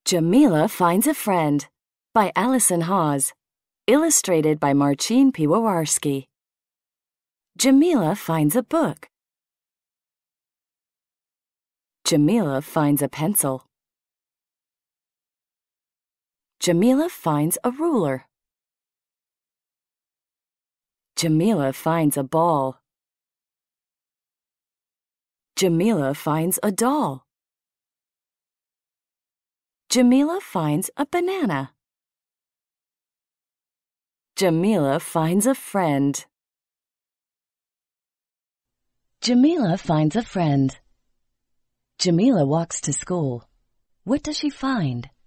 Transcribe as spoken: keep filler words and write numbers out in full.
Jamila Finds a Friend by Allison Hawes. Illustrated by Marcin Piwowarski. Jamila finds a book. Jamila finds a pencil. Jamila finds a ruler. Jamila finds a ball. Jamila finds a doll. Jamila finds a banana. Jamila finds a friend. Jamila finds a friend. Jamila walks to school. What does she find?